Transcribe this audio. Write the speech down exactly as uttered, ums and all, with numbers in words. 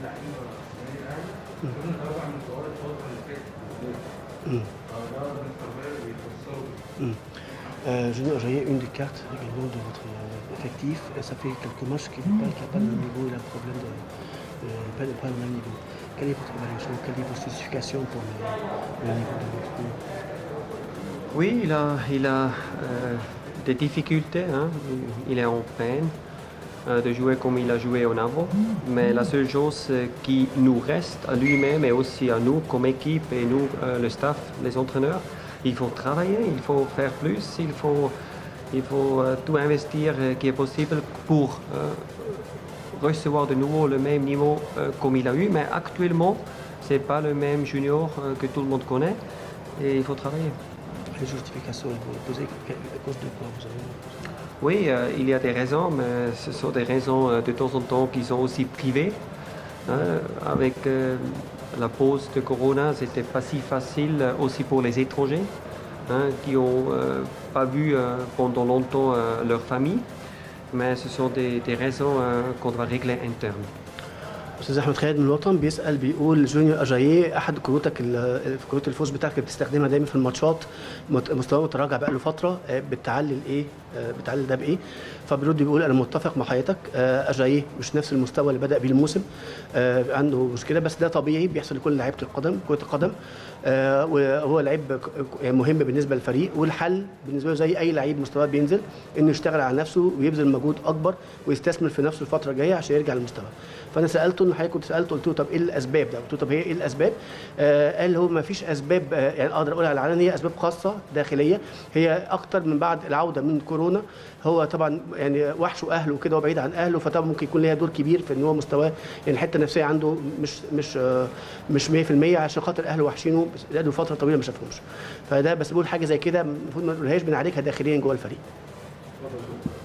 لعيبه السنه دي الاهلي كنا نتوقع من جوار الفتره اللي فاتت. فده مستر فايلر بيفسره. Euh, Junior Ajayi, une des cartes également de votre euh, effectif. Ça fait quelques matchs qu'il n'est pas, pas le même niveau, il a un problème de euh, pas, pas le même niveau. Quelle est votre évaluation, quelle est votre spécification pour le, le niveau de votre groupe? Oui, il a, il a euh, des difficultés, hein. Il est en peine euh, de jouer comme il a joué en avant. Mais la seule chose qui nous reste à lui-même et aussi à nous comme équipe et nous, euh, le staff, les entraîneurs, il faut travailler, il faut faire plus, il faut, il faut euh, tout investir euh, qui est possible pour euh, recevoir de nouveau le même niveau euh, comme il a eu. Mais actuellement, ce n'est pas le même junior euh, que tout le monde connaît et il faut travailler. Les justifications, vous posez à cause de quoi vous avez... Oui, euh, il y a des raisons, mais ce sont des raisons euh, de temps en temps qui sont aussi privées. Hein, avec euh, la pause de Corona, ce n'était pas si facile euh, aussi pour les étrangers hein, qui n'ont euh, pas vu euh, pendant longtemps euh, leur famille. Mais ce sont des, des raisons euh, qu'on doit régler internes. استاذ احمد خالد من الوطن بيسال بيقول جونيور اجاييه احد كروتك ال- كروت الفوز بتاعك اللي بتستخدمها دايما في الماتشات مت- مستواه متراجع بقى له فتره آه، بتعلل ايه آه، بتعلل ده بايه فبيرد بيقول انا متفق مع حضرتك آه، اجاييه مش نفس المستوى اللي بدا بيه الموسم آه، عنده مشكله بس ده طبيعي بيحصل لكل لعيبه القدم كره القدم آه، وهو لعيب ك- مهم بالنسبه للفريق والحل بالنسبه له زي اي لعيب مستواه بينزل انه يشتغل على نفسه ويبذل مجهود اكبر ويستثمر في نفسه الفتره الجايه عشان يرجع للمستوى. فانا سالته ان حضرتك كنت سالته قلت له طب ايه الاسباب ده؟ قلت له طب هي ايه الاسباب؟ آه قال هو ما فيش اسباب آه يعني اقدر اقولها على العلن هي اسباب خاصه داخليه هي اكتر من بعد العوده من كورونا هو طبعا يعني وحشه اهله وكده وبعيد عن اهله فطبعا ممكن يكون ليها دور كبير في ان هو مستواه يعني الحته النفسيه عنده مش مش آه مش مية في المية عشان خاطر اهله وحشينه بقاله فتره طويله ما شافهمش. فده بس بقول حاجه زي كده المفروض ما نقولهاش بنعالجها داخليا جوه الفريق.